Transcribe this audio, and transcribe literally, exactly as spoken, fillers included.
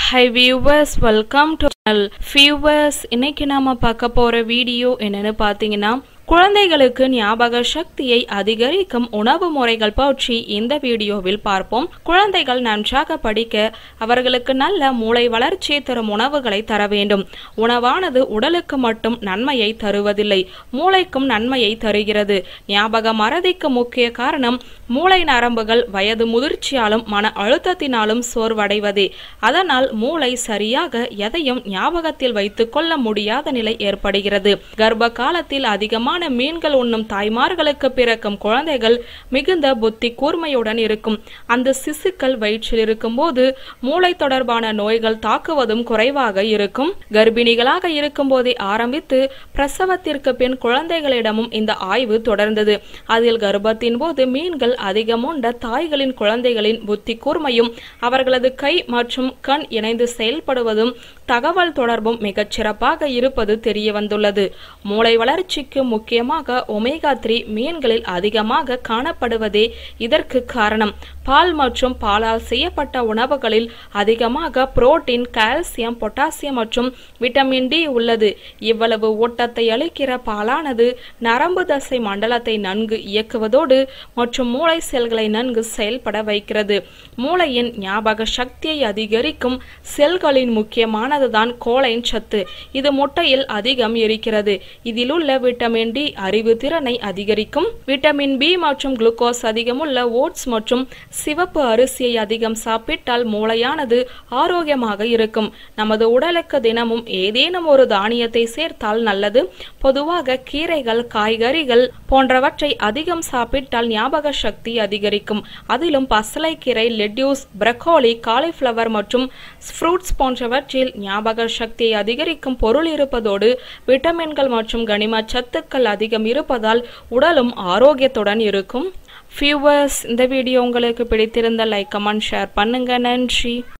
Hi viewers, welcome to channel. Viewers, இன்னைக்கு நாம பார்க்க போற வீடியோ என்னன்னு பாத்தீங்கன்னா குழந்தைகளுக்கு ஞாபக சக்தியை அதிகரிக்கும் உணவு முறைகள் பற்றி இந்த வீடியோவில் பார்ப்போம். குழந்தைகள் நன்றாக படிக்க அவர்களுக்கு நல்ல மூளை வளர்ச்சி தரும் உணவுகளை தர வேண்டும். உணவானது உடலுக்கு மட்டும் நன்மையை தருவதில்லை, மூளைக்கும் நன்மையை தருகிறது. ஞாபக மறதிக்கு முக்கிய காரணம் மூளை நரம்புகள் வயது முதிர்ச்சியாலும் மன அழுத்தத்தினாலும் சோர்வடைவதே. அதனால் மூளை சரியாக எதையும் ஞாபகத்தில் வைத்துக் கொள்ள முடியாத நிலை ஏற்படுகிறது. கர்ப்ப காலத்தில் அதிகமான மீன்கள் உண்ணும் தாய்மார்களுக்கு பிறக்கும் குழந்தைகள் மிகுந்த புத்தி கூர்மையுடன் இருக்கும். அந்த சிசுக்கள் வயிற்றில் இருக்கும் போது மூளை தொடர்பான நோய்கள் தாக்குவதும் குறைவாக இருக்கும். கர்ப்பிணிகளாக இருக்கும் போதே ஆரம்பித்து பிரசவத்திற்கு பின் குழந்தைகளிடமும் இந்த ஆய்வு தொடர்ந்தது. அதில் கர்ப்பத்தின் போது மீன்கள் அதிகம் உண்ட தாய்களின் குழந்தைகளின் புத்தி கூர்மையும் அவர்களது கை மற்றும் கண் இணைந்து செயல்படுவதும் தகவல் தொடர்பும் மிகச் சிறப்பாக இருப்பது தெரிய வந்துள்ளது. மூளை வளர்ச்சிக்கு முக்கியமாக ஒமேகா த்ரீ மீன்களில் அதிகமாக காணப்படுவதே இதற்கு காரணம். பால் மற்றும் பாலால் செய்யப்பட்ட உணவுகளில் அதிகமாக புரோட்டீன், கால்சியம், பொட்டாசியம் மற்றும் விட்டமின் டி உள்ளது. இவ்வளவு ஊட்டத்தை அளிக்கிற பாலானது நரம்பு தசை மண்டலத்தை நன்கு இயக்குவதோடு மற்றும் மூளை செல்களை நன்கு செயல்பட வைக்கிறது. மூளையின் ஞாபக சக்தியை அதிகரிக்கும் செல்களின் முக்கியமானதுதான் கோலைன் சத்து. இது முட்டையில் அதிகம் இருக்கிறது. இதில் உள்ள விட்டமின் டி அறிவு திறனை அதிகரிக்கும். விட்டமின் பி மற்றும் குளுக்கோஸ் அதிகமுள்ள ஓட்ஸ் மற்றும் சிவப்பு அரிசியை அதிகம் சாப்பிட்டால் மூளையானது ஆரோக்கியமாக இருக்கும். நமது உடலுக்கு தினமும் ஏதேனும் ஒரு தானியத்தை சேர்த்தால் நல்லது. பொதுவாக கீரைகள், காய்கறிகள் போன்றவற்றை அதிகம் சாப்பிட்டால் ஞாபக சக்தி அதிகரிக்கும். அதிலும் பசலைக்கீரை, லெட்யூஸ், பிரக்கோலி, காலிஃபிளவர் மற்றும் ஃப்ரூட்ஸ் போன்றவற்றில் ஞாபக சக்தியை அதிகரிக்கும் பொருள் இருப்பதோடு விட்டமின்கள் மற்றும் கனிம சத்துக்கள் அதிகம் இருப்பதால் உடலும் ஆரோக்கியத்துடன் இருக்கும். வியூவர்ஸ், இந்த வீடியோ உங்களுக்கு பிடித்திருந்த லைக், கமெண்ட், ஷேர் பண்ணுங்க. நன்றி.